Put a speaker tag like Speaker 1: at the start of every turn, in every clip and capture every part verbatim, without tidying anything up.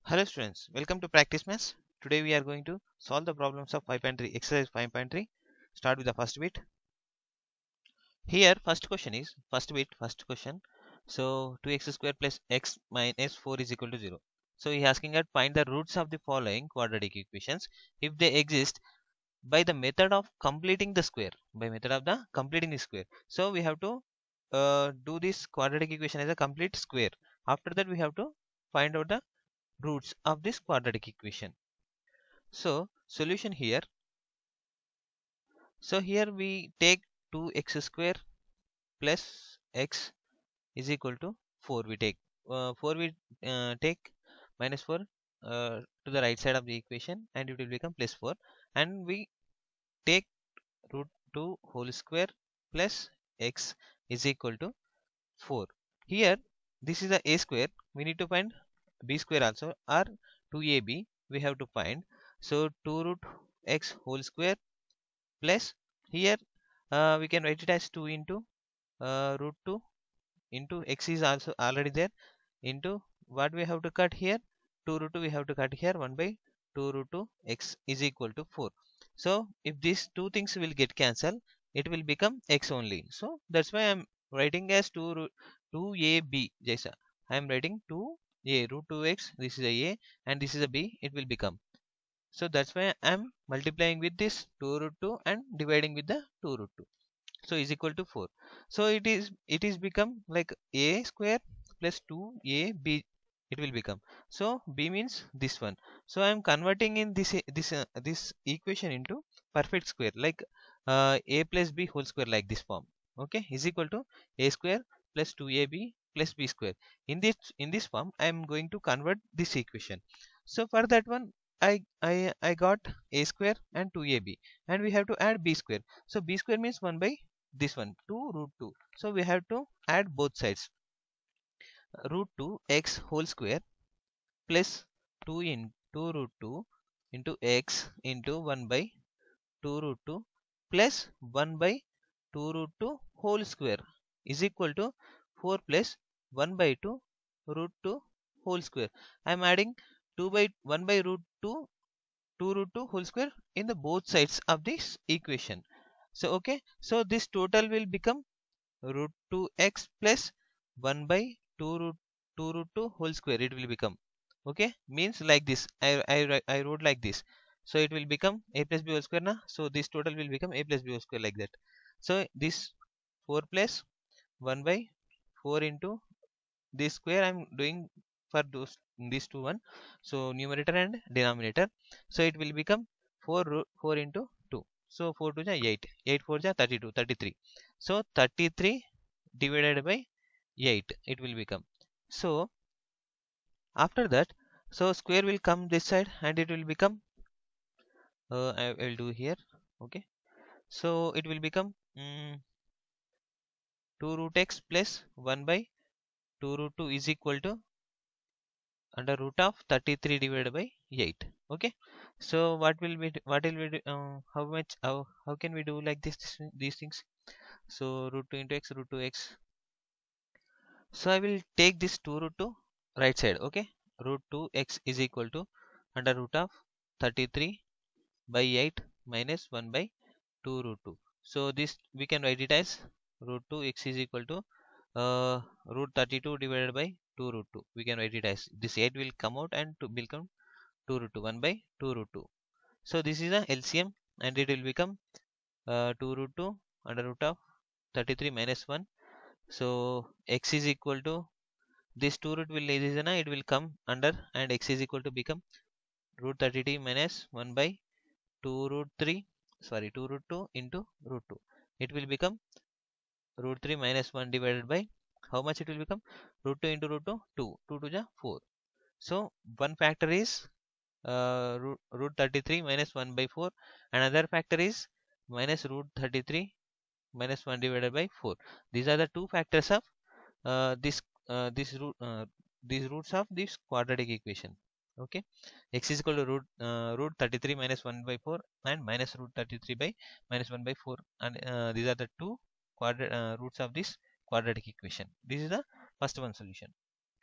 Speaker 1: Hello students, welcome to Practice Maths. Today we are going to solve the problems of five point three, exercise five point three. Start with the first bit. Here first question is, first bit, first question. So two x square plus x minus four is equal to zero. So he is asking us find the roots of the following quadratic equations if they exist by the method of completing the square. By method of the completing the square. So we have to uh, do this quadratic equation as a complete square. After that we have to find out the roots of this quadratic equation. So solution here. So here we take two x square plus x is equal to four. We take uh, four we uh, take minus four uh, to the right side of the equation and it will become plus four, and we take root two whole square plus x is equal to four. Here this is a a square, we need to find b square also, or two a b we have to find. So two root x whole square plus here uh, we can write it as two into uh, root two into x is also already there into what we have to cut here, two root two we have to cut here, one by two root two x is equal to four. So if these two things will get cancelled, it will become x only. So that's why I'm writing as two root two a b. Jaisa I am writing two a root two x, this is a a and this is a b, it will become. So that's why I'm multiplying with this two root two and dividing with the two root two. So is equal to four. So it is it is become like a square plus two a b, it will become. So b means this one. So I am converting in this this uh, this equation into perfect square, like uh, a plus b whole square, like this form. Okay, is equal to a square plus two a b plus b square. In this in this form I am going to convert this equation. So for that one I I I got a square and two a b, and we have to add b square. So b square means one by this one, two root two. So we have to add both sides. Root two x whole square plus two into root two into x into one by two root two plus one by two root two whole square is equal to four plus one by two root two whole square. I am adding two by one by root two, two root two whole square in the both sides of this equation. So okay, so this total will become root two x plus one by two root two root two whole square, it will become. Okay, means like this I, I, I wrote like this. So it will become a plus b whole square na. So this total will become a plus b whole square, like that. So this four plus one by four into this square I'm doing for those these two one. So numerator and denominator. So it will become four root four into two. So four to eight, eight four ja thirty-two, thirty-three. So thirty-three divided by eight it will become. So after that, so square will come this side and it will become uh, I will do here. Okay, so it will become mm, two root x plus one by two root two is equal to under root of thirty-three divided by eight. Okay, so what will we do, what will we do, uh, how much how, how can we do like this, this these things. So root two into x, root two x. So I will take this two root two right side. Okay, root two x is equal to under root of thirty-three by eight minus one by two root two. So this we can write it as root two x is equal to uh, root thirty-two divided by two root two. We can write it as this, eight will come out and to become two root two, one by two root two. So this is a L C M and it will become uh, two root two under root of thirty-three minus one. So x is equal to this two root will it will come under, and x is equal to become root thirty-two minus one by two root three, sorry two root two into root two. It will become root three minus one divided by how much it will become, root two into root two, two, two to the four. So one factor is uh, root, root thirty-three minus one by four, another factor is minus root thirty-three minus one divided by four. These are the two factors of uh, this uh, this root uh, these roots of this quadratic equation. Okay, x is equal to root uh, root thirty-three minus one by four and minus root thirty-three by minus one by four, and uh, these are the two quadrat uh, roots of this quadratic equation. This is the first one solution.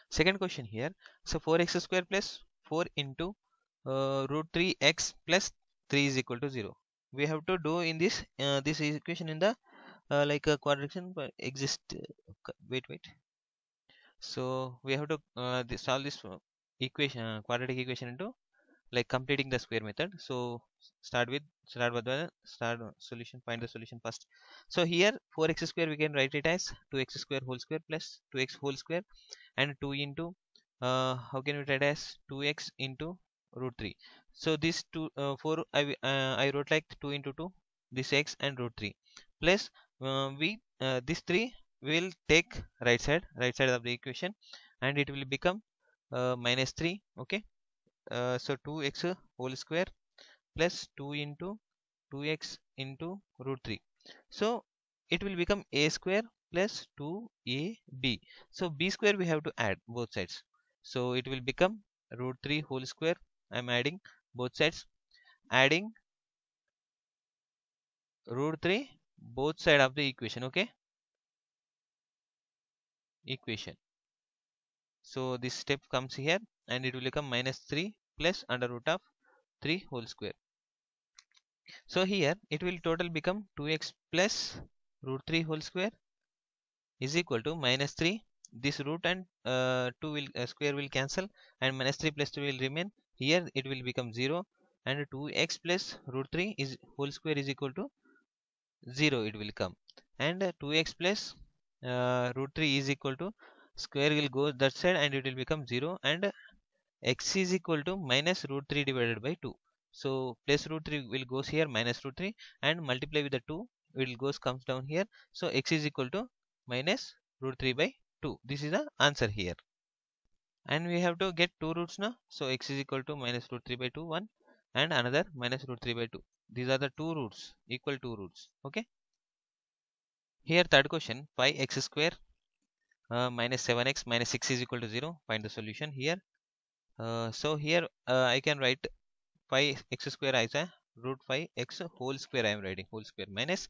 Speaker 1: Second question here. So four x square plus four into uh, root three x plus three is equal to zero. We have to do in this uh, this equation in the uh, like a quadratic but exist. Uh, wait, wait. So we have to uh, this, solve this uh, equation, uh, quadratic equation into like completing the square method. So start with start with the start solution. Find the solution first. So here four x square we can write it as two x square whole square plus two x whole square and two into uh, how can we write as two x into root three. So this two uh, four I wi- uh, I wrote like two into two, this x and root three plus uh, we uh, this three will take right side right side of the equation and it will become uh, minus three. Okay, uh, so two x whole square plus two into two x into root three. So it will become a square plus two a b. So b square we have to add both sides. So it will become root three whole square. I am adding both sides. Adding root three both side of the equation. Okay, equation. So this step comes here and it will become minus three plus under root of three whole square. So here it will total become two x plus root three whole square is equal to minus three. This root and uh, two will uh, square will cancel and minus three plus two will remain. Here it will become zero and two x plus root three is whole square is equal to zero it will come, and uh, two x plus uh, root three is equal to square will go that side and it will become zero, and x is equal to minus root three divided by two. So plus root three will goes here minus root three and multiply with the two will goes comes down here. So x is equal to minus root three by two. This is the answer here. And we have to get two roots now. So x is equal to minus root three by two, one, and another minus root three by two. These are the two roots, equal two roots. Okay. Here third question, five x square uh, minus seven x minus six is equal to zero. Find the solution here. Uh, so here uh, I can write five x square as a root five x whole square. I am writing whole square minus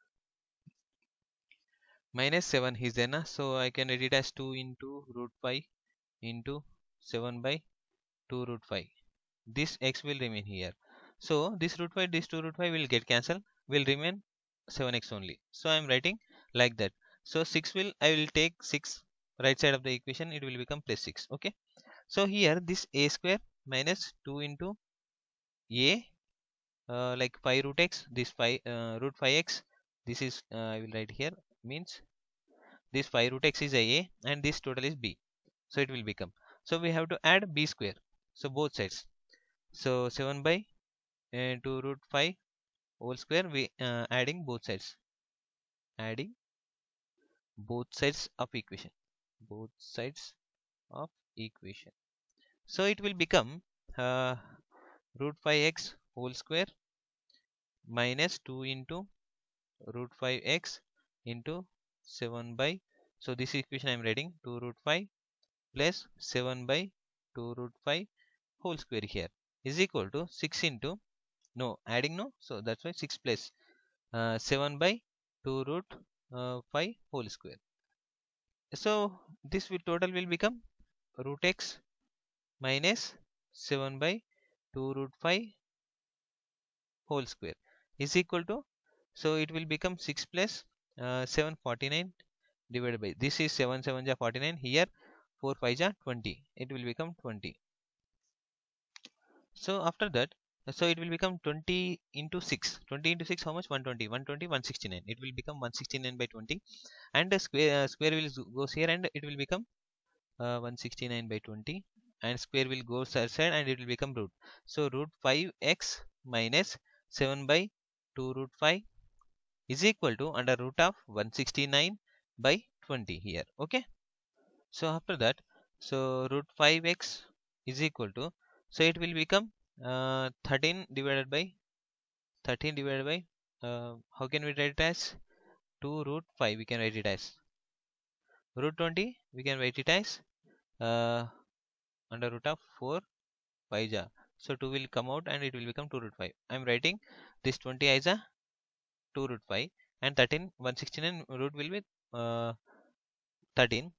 Speaker 1: minus seven is there na? So I can write it as two into root five into seven by two root five. This x will remain here. So this root five, this two root five will get cancelled, will remain seven x only. So I am writing like that. So six will, I will take six right side of the equation, it will become plus six. Okay. So here this a square minus two into a uh, like five root x, this five uh, root five x, this is uh, I will write here, means this five root x is a and this total is b. So it will become, so we have to add b square, so both sides. So seven by uh, two root five whole square, we uh, adding both sides, adding both sides of equation, both sides of equation. So it will become uh, root five x whole square minus two into root five x into seven by, so this equation I am writing two root five plus seven by two root five whole square here is equal to six into, no adding no, so that's why six plus uh, seven by two root uh, five whole square. So this will total will become root x minus seven by two root five whole square is equal to, so it will become six plus uh, seven forty-nine divided by, this is seven seven ja forty-nine, here four five ja twenty, it will become twenty. So after that, so it will become twenty into six, twenty into six how much, one twenty, one twenty, one sixty-nine, it will become one sixty-nine by twenty, and the square uh, square will goes here and it will become uh, one sixty-nine by twenty, and square will go side side and it will become root. So root five x minus seven by two root five is equal to under root of one sixty-nine by twenty here. Okay. So after that, so root five x is equal to, so it will become uh, thirteen divided by thirteen divided by uh, how can we write it as two root five, we can write it as root twenty, we can write it as uh, under root of four five ja. So two will come out and it will become two root five. I am writing this twenty as a two root five and thirteen, one sixty-nine root will be uh, thirteen.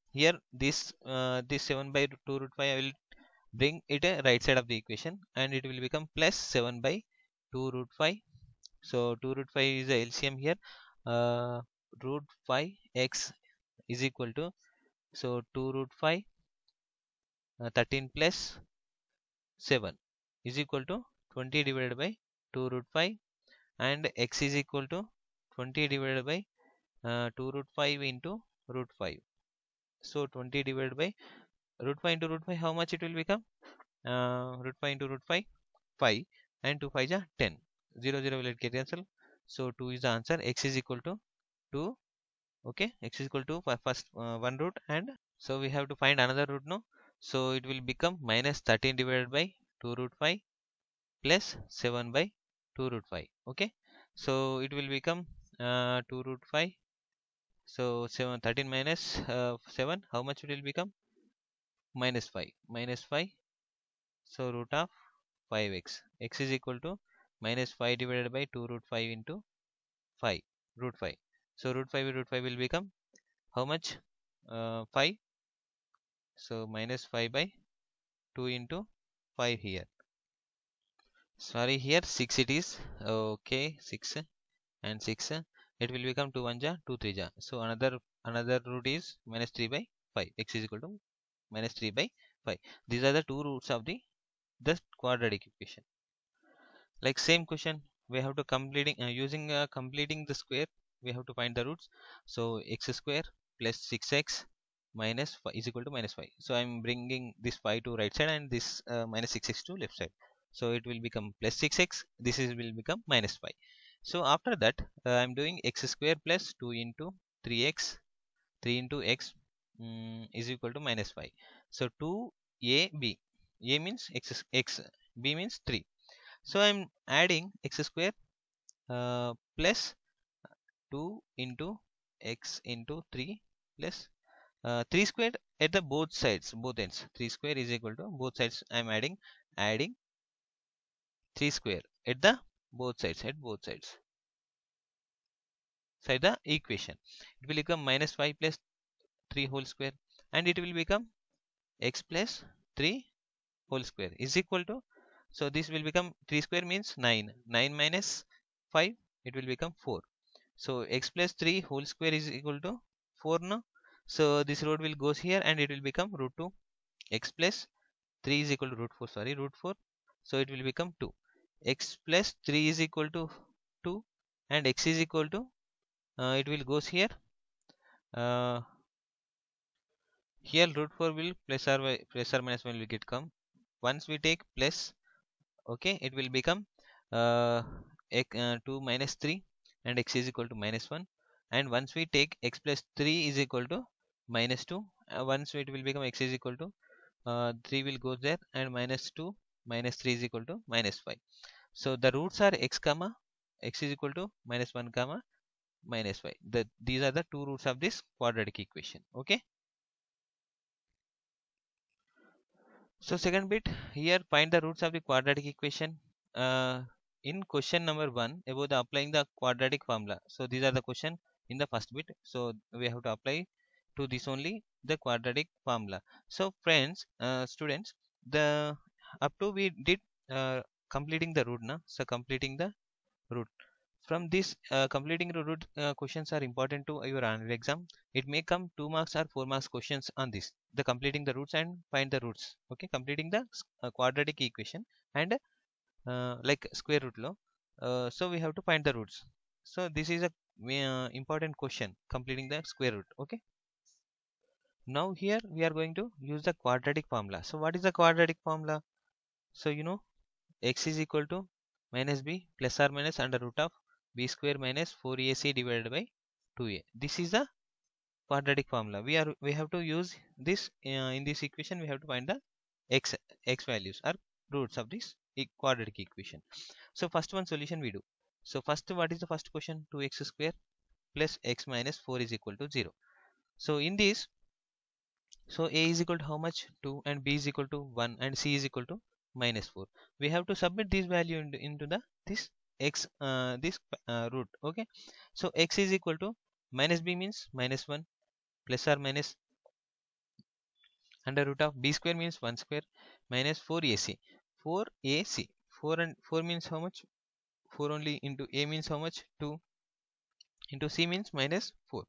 Speaker 1: here this uh, this seven by two root five I will bring it a right side of the equation, and it will become plus seven by two root five. So two root five is the L C M here. uh, Root five x is equal to, so two root five, uh, thirteen plus seven is equal to twenty divided by two root five, and x is equal to twenty divided by uh, two root five into root five. So twenty divided by root five into root five, how much it will become? Uh, root five into root five, five, and two five is ten. zero zero will get cancelled. So two is the answer. X is equal to two. Okay, x is equal to first uh, one root, and so we have to find another root now. So it will become minus thirteen divided by two root five plus seven by two root five. Okay, so it will become uh, two root five. So seven, thirteen minus uh, seven, how much it will become? Minus five. Minus five. So root of five x. X is equal to minus five divided by two root five into five. Root five. So root five root five will become how much? Uh, five. So minus five by two into five here. Sorry, here six it is. Okay, six and six. It will become two one ja, two three ja. So another another root is minus three by five. X is equal to minus three by five. These are the two roots of the the quadratic equation. Like same question, we have to completing uh, using uh, completing the square, we have to find the roots. So x square plus six x minus five is equal to minus five. So I'm bringing this five to right side, and this uh, minus six x to left side. So it will become plus six x. This is will become minus five. So after that, uh, I'm doing x square plus two into three x, three into x um, is equal to minus five. So two a b, a means x, x, b means three. So I'm adding x square uh, plus two into x into three plus uh, three squared at the both sides, both ends. three square is equal to both sides. I'm adding adding three square at the both sides, at both sides. Side the equation. It will become minus five plus three whole square, and it will become x plus three whole square is equal to, so this will become three square means nine. nine minus five, it will become four. So x plus three whole square is equal to four now. So this root will goes here, and it will become root two. X plus three is equal to root four, sorry, root four. So it will become two. X plus three is equal to two, and x is equal to, uh, it will goes here. Uh, here root four will plus or, plus or minus one will get come. Once we take plus, okay, it will become uh, x, uh, two minus three, and x is equal to minus one. And once we take x plus three is equal to minus two, uh, once it will become x is equal to uh, three will go there, and minus two minus three is equal to minus five. So the roots are x comma x is equal to minus one comma minus five. The, these are the two roots of this quadratic equation. Okay, so second bit, here find the roots of the quadratic equation. Uh, in question number one about the applying the quadratic formula. So these are the question in the first bit. So we have to apply to this only the quadratic formula. So friends, uh, students, the up to we did uh, completing the root now. So completing the root. From this uh, completing the root uh, questions are important to your annual exam. It may come two marks or four marks questions on this. The completing the roots and find the roots. Okay, completing the uh, quadratic equation and uh, like square root law. Uh, so we have to find the roots. So this is a uh, important question, completing the square root. Okay. Now here we are going to use the quadratic formula. So what is the quadratic formula? So you know x is equal to minus b plus or minus under root of b square minus four a c divided by two a. This is the quadratic formula. We are we have to use this uh, in this equation. We have to find the x x values or roots of this e quadratic equation. So first one solution we do. So first, what is the first question? two x square plus x minus four is equal to zero. So in this, so a is equal to how much? two, and b is equal to one, and c is equal to minus four. We have to submit this value into, into the this x uh, this uh, root. Okay, so x is equal to minus b means minus one plus or minus under root of b square means one square minus four a c. four a c. four and four means how much? four only into a means how much? two into c means minus four.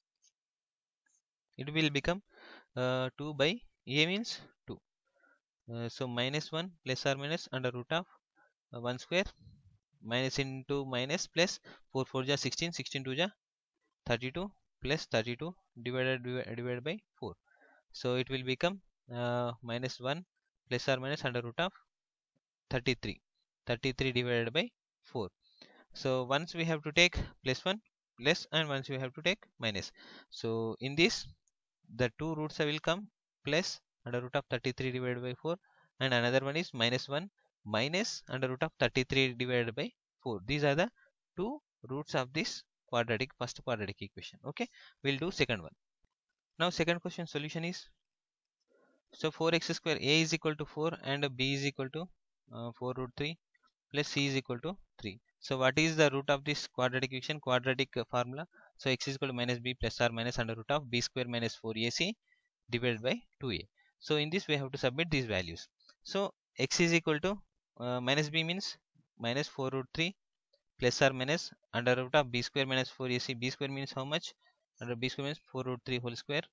Speaker 1: It will become uh, two by a means two. Uh, so minus one plus or minus under root of uh, one square minus into minus plus four four ja sixteen, sixteen two ja thirty-two plus thirty-two divided divided by four. So it will become uh, minus one plus or minus under root of thirty-three. thirty-three divided by four. So once we have to take plus one plus, and once we have to take minus. So in this the two roots will come plus under root of thirty-three divided by four, and another one is minus one minus under root of thirty-three divided by four. These are the two roots of this quadratic first quadratic equation. Okay, we'll do second one. Now second question solution is, so four x square a is equal to four and b is equal to uh, four root three plus c is equal to three. So what is the root of this quadratic equation, quadratic uh, formula? So x is equal to minus b plus or minus under root of b square minus four a c divided by two a. So in this we have to submit these values. So x is equal to uh, minus b means minus four root three plus or minus under root of b square minus four a c. B square means how much? Under b square means four root three whole square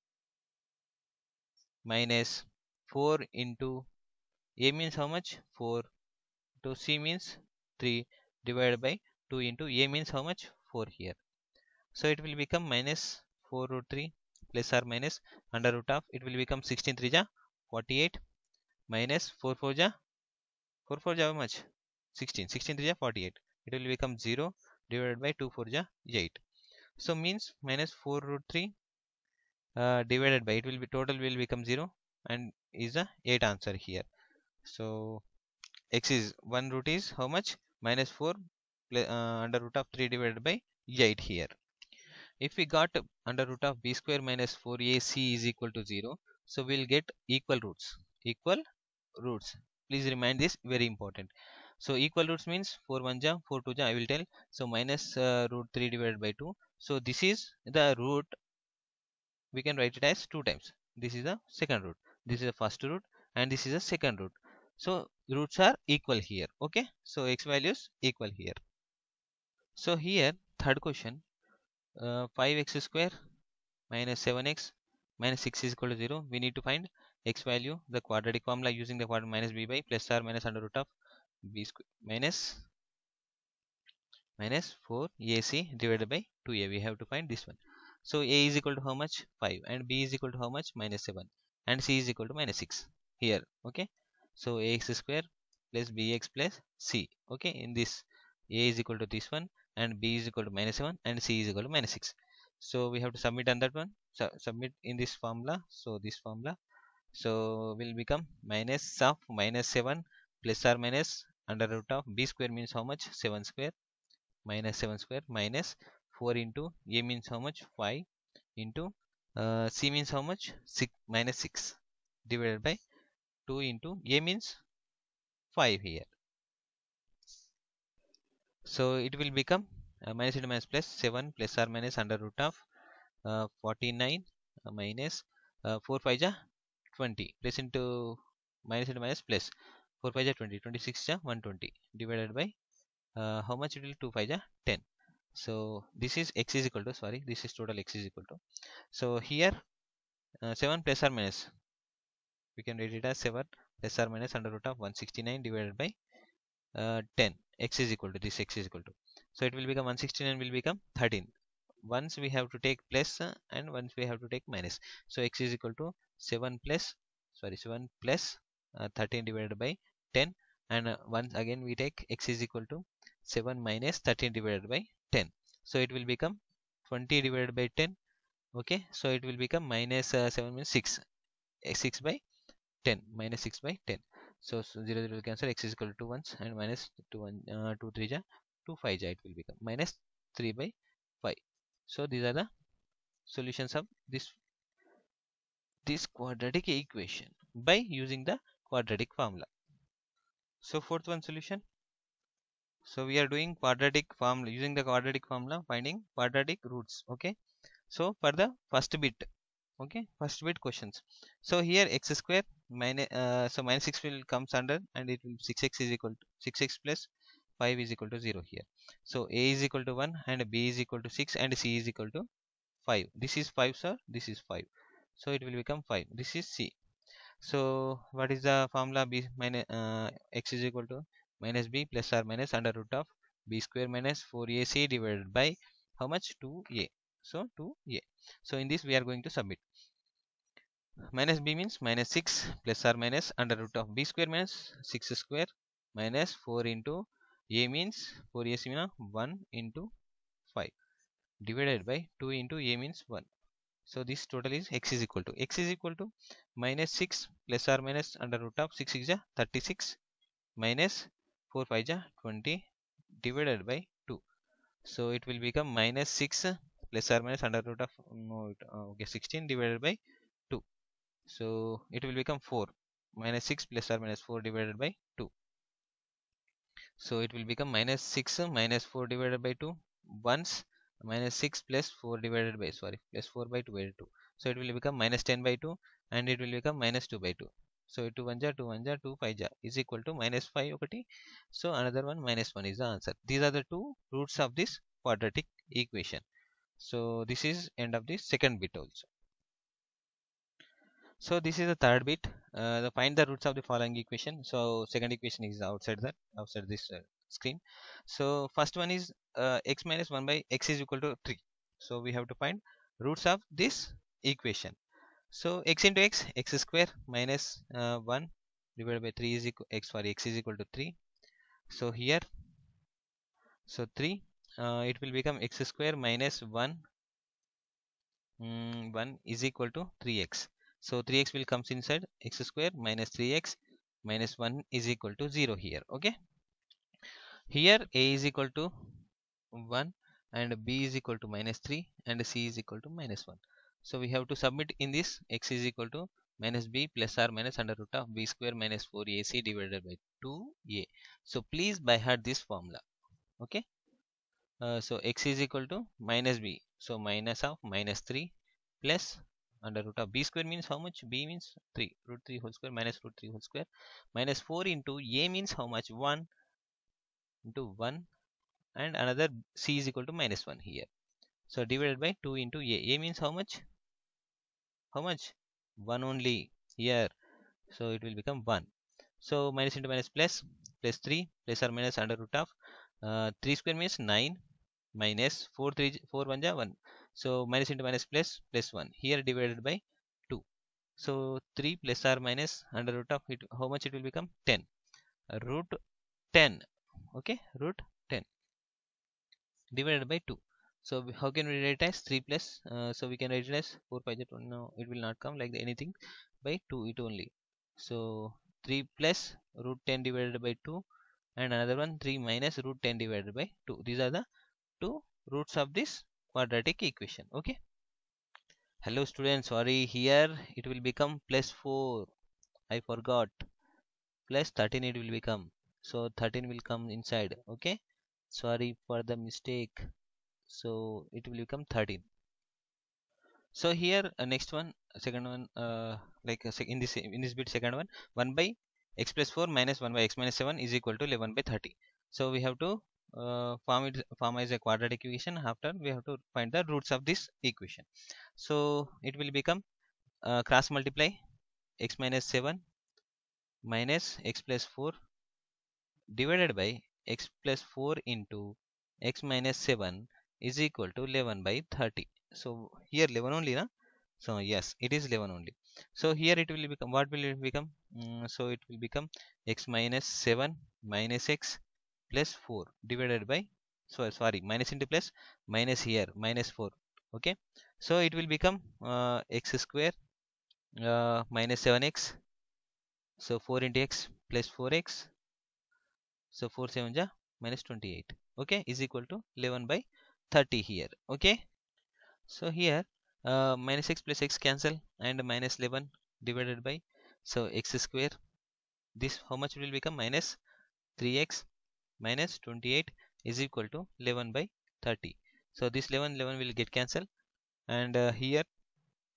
Speaker 1: minus four into a means how much? four to c means three divided by two into a means how much? four here. So it will become minus four root three plus or minus under root of, it will become sixteen three ja forty-eight minus four four ja four four ja how much? sixteen. sixteen three ja forty-eight. It will become zero divided by two four ja eight. So means minus four root three uh, divided by, it will be total will become zero and is a eight answer here. So x is one root is how much? Minus four uh, under root of three divided by eight here. If we got under root of b square minus four a c is equal to zero, so we'll get equal roots. Equal roots. Please remind this, very important. So equal roots means four one ja, four two ja, I will tell. So minus uh, root three divided by two. So this is the root. We can write it as two times. This is the second root. This is the first root and this is the second root. So roots are equal here. Okay. So x values equal here. So here third question, uh, five x square minus seven x minus six is equal to zero. We need to find x value, the quadratic formula using the quadrant minus b by plus or minus under root of b square minus minus four a c divided by two a. We have to find this one. So a is equal to how much? five, and b is equal to how much? Minus seven, and c is equal to minus six here. Okay. So ax square plus bx plus c. Okay. In this, a is equal to this one and b is equal to minus seven and c is equal to minus six. So we have to submit on that one. So submit in this formula. So this formula. So will become minus of minus seven plus or minus under root of b square means how much? seven square minus seven square minus four into a means how much? five into uh, c means how much? six minus six divided by two into a means five here. So it will become uh, minus into minus plus seven plus or minus under root of uh, forty-nine uh, minus uh, four five ja twenty plus into minus into minus plus four five ja twenty, twenty-six ja one hundred twenty divided by uh, how much? It will two five ja ten. So this is x is equal to, sorry, this is total x is equal to, so here uh, seven plus or minus, we can write it as seven plus or minus under root of one hundred sixty-nine divided by uh, ten. X is equal to this, x is equal to, so it will become one hundred sixty-nine will become thirteen. Once we have to take plus uh, and once we have to take minus. So x is equal to seven plus, sorry, seven plus uh, thirteen divided by ten, and uh, once again we take x is equal to seven minus thirteen divided by ten. So it will become twenty divided by ten. Okay, so it will become minus uh, seven means six, uh, six by ten, minus six by ten. So, so zero zero will cancel, x is equal to two ones and minus two one uh, two three ja two five ja, it will become minus three by five. So these are the solutions of this this quadratic equation by using the quadratic formula. So fourth one solution. So we are doing quadratic formula using the quadratic formula, finding quadratic roots. Okay. So for the first bit, Okay, first bit questions. So here x square minus uh, so minus six will comes under, and it will six x is equal to six x plus five is equal to zero here. So a is equal to one and b is equal to six and c is equal to five. This is five, sir. This is five. So it will become five. This is c. So what is the formula? B minus uh, x is equal to minus b plus or minus under root of b square minus four a c divided by how much? two a. So two a. So in this we are going to submit. Minus b means minus six plus or minus under root of b square minus six square minus four into a means four a c means one into five divided by two into a means one. So this total is x is equal to x is equal to minus six plus or minus under root of six is thirty-six minus four five is twenty divided by two. So it will become minus six plus or minus under root of no, uh, okay, sixteen divided by two. So it will become four. Minus six plus or minus four divided by two. So it will become minus six minus four divided by two. Once minus six plus four divided by sorry plus four by two by two. So it will become minus ten by two, and it will become minus two by two. So two one ja two one ja two five ja is equal to minus five okati. So another one minus one is the answer. These are the two roots of this quadratic equation. So this is end of the second bit also. So this is the third bit. Uh, the find the roots of the following equation. So second equation is outside that outside this uh, screen. So first one is uh, x minus one by x is equal to three. So we have to find roots of this equation. So x into x, x square minus uh, one divided by three is equal x for x is equal to three. So here, so three, uh, it will become x square minus one. Mm, one is equal to three x. So three x will comes inside x square minus three x minus one is equal to zero here. Okay. Here a is equal to one and b is equal to minus three and c is equal to minus one. So we have to submit in this x is equal to minus b plus or minus under root of b square minus four a c divided by two a. So please by heart this formula. Okay. Uh, so x is equal to minus b. So minus of minus three plus under root of b square means how much? B means three. Root three whole square minus root three whole square minus four into a means how much? one into one, and another c is equal to minus one here. So divided by two into a. A means how much? How much? one only here. So it will become one. So minus into minus plus plus three plus or minus under root of uh, three square means nine minus four three four one ja one. So minus into minus plus plus one here divided by two. So three plus or minus under root of it, how much it will become? ten. Uh, root ten. Okay, root ten divided by two. So we- how can we write as three plus? Uh, so we can write it as four five ja twenty. No, it will not come like anything by two it only. So three plus root ten divided by two, and another one three minus root ten divided by two. These are the two roots of this quadratic equation. Okay. Hello students, sorry, here it will become plus four. I forgot. Plus thirteen it will become. So thirteen will come inside. Okay. Sorry for the mistake. So it will become thirteen. So here uh, next one, second one, uh, like uh, in this in this bit second one, one by x plus four minus one by x minus seven is equal to eleven by thirty. So we have to uh, form it form as a quadratic equation. After we have to find the roots of this equation. So it will become uh, cross multiply x minus seven minus x plus four divided by x plus four into x minus seven is equal to eleven by thirty. So here eleven only na? So yes, it is eleven only. So here it will become, what will it become? Mm, so it will become x minus seven minus x plus four divided by, so sorry, minus into plus minus here minus four. Okay. So it will become uh, x square uh, minus seven x. So four into x plus four x. So four seven ja minus twenty-eight. Okay, is equal to eleven by thirty here. Okay. So here uh, minus x plus x cancel and minus eleven divided by, so x square. This how much will become? Minus three x minus twenty-eight is equal to eleven by thirty. So this eleven eleven will get cancelled, and uh, here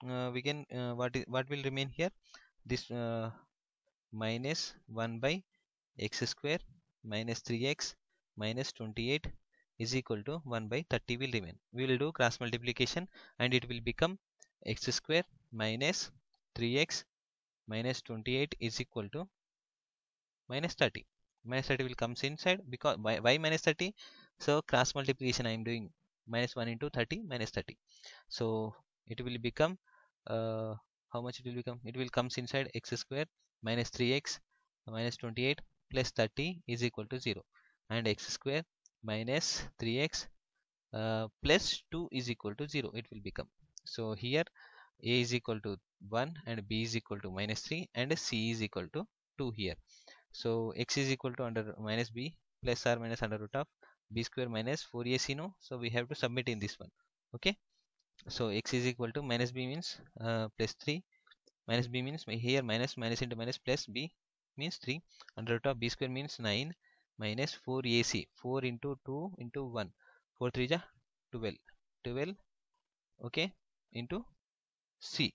Speaker 1: uh, we can uh, what is what will remain here, this uh, minus one by x square minus three x minus twenty-eight is equal to one by thirty will remain. We will do cross multiplication and it will become x square minus three x minus twenty-eight is equal to minus thirty. Minus thirty will comes inside because why, why minus thirty? So cross multiplication I am doing, minus one into thirty minus thirty. So it will become uh, how much it will become? It will comes inside x square minus three x minus twenty-eight plus thirty is equal to zero, and x square minus three x uh, plus two is equal to zero it will become. So here a is equal to one and b is equal to minus three and c is equal to two here. So x is equal to under minus b plus r minus under root of b square minus four a c, no, so we have to submit in this one. Okay, so x is equal to minus b means uh, plus three, minus b means here minus minus into minus plus b means three, under root of b square means nine minus four a c, four into two into one, four three ja twelve, twelve, okay, into c.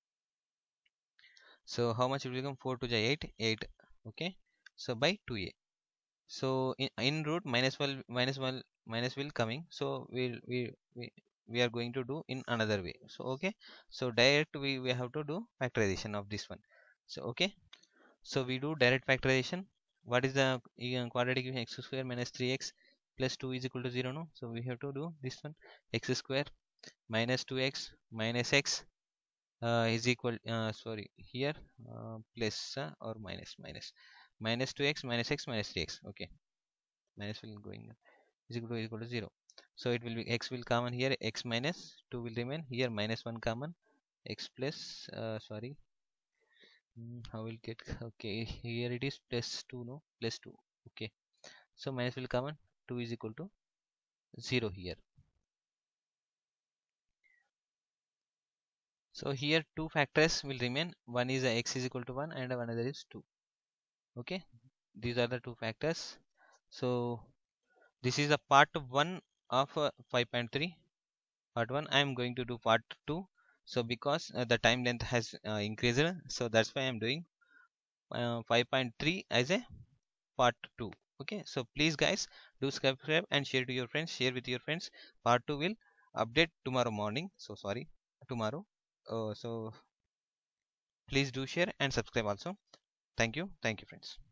Speaker 1: So how much it will become? four two ja eight, eight, okay, so by two a. So in, in root minus one minus one minus will coming, so we'll, we we we are going to do in another way. So okay, so direct we, we have to do factorization of this one. So okay, so we do direct factorization. What is the uh, quadratic equation? X square minus three x plus two is equal to zero, no, so we have to do this one, x square minus two x minus x uh, is equal uh, sorry here uh, plus uh, or minus minus minus two x minus x minus three x, okay, minus will going is equal to, is equal to zero. So it will be x will common here, x minus two will remain here, minus one common, x plus uh, sorry mm, how will get, okay, here it is plus two, no, plus two, okay, so minus will common, two is equal to zero here. So here two factors will remain, one is uh, x is equal to one and another is two. Okay, these are the two factors. So this is a part one of uh, five point three. Part one, I am going to do part two. So because uh, the time length has uh, increased, so that's why I am doing uh, five point three as a part two. Okay, so please guys, do subscribe and share to your friends, share with your friends. Part two will update tomorrow morning, so sorry, tomorrow. Uh, so please do share and subscribe also. Thank you, thank you friends.